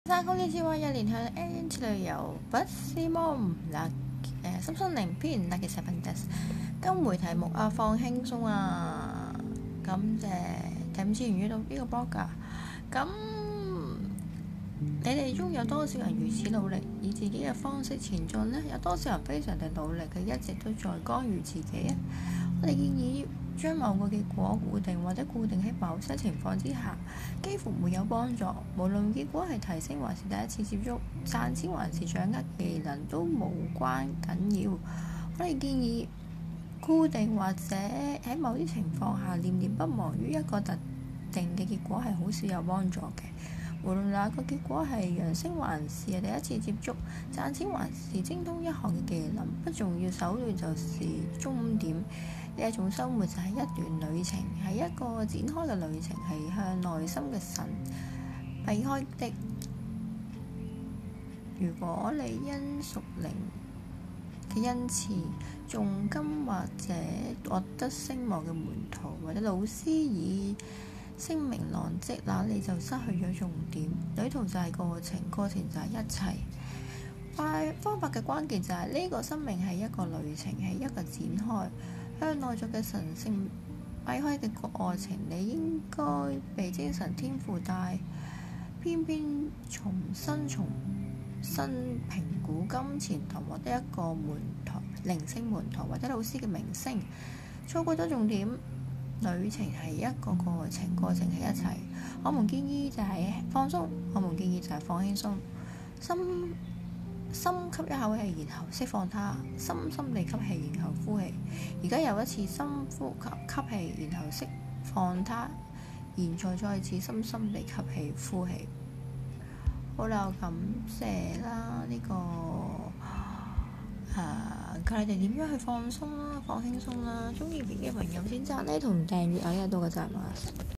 こんにちは，一年向 N 次旅遊不是夢嗱，心心靈篇嗱嘅視頻特今回題目放輕鬆感謝第5次元遇到呢個 blogger。咁你哋中有多少人如此努力以自己嘅方式前進呢？有多少人非常地努力嘅一直都在干預自己啊？我哋建議將某個結果固定或者固定喺某些情況之下，幾乎沒有幫助。無論結果係提升還是第一次接觸，賺錢還是掌握技能都無關緊要。我哋建議固定或者喺某啲情況下念念不忘於一個特定嘅結果係好少有幫助嘅。無論那個結果係揚升還是第一次接觸，賺錢還是精通一項嘅技能，不重要，手段就是終點。呢一種生活就係一段旅程，係一個展開嘅旅程，係向內心嘅神避開的。如果你因屬靈嘅恩賜、重金或者獲得聲望嘅門徒或者老師以聲名狼藉，那你就失去咗重點。旅途就係過程，過程就係一切。方法嘅關鍵就係呢個生命係一個旅程，係一個展開向內在嘅神聖避開嘅過程。你應該被精神天賦帶，偏偏重新評估金錢同獲得一個靈性門徒或者老師嘅名聲，錯過咗重點。旅程係一個過程，過程係一切。我們建議就係放鬆，我們建議就係放輕鬆，深吸一口氣，然後釋放它，深深地吸氣，然後呼氣。而家又一次深呼吸氣，然後釋放它，現在再次深深地吸氣呼氣。好啦，感謝啦，教你哋點樣去放鬆啦，放輕鬆啦。中意片嘅朋友先讚呢同訂閱啊，多謝晒。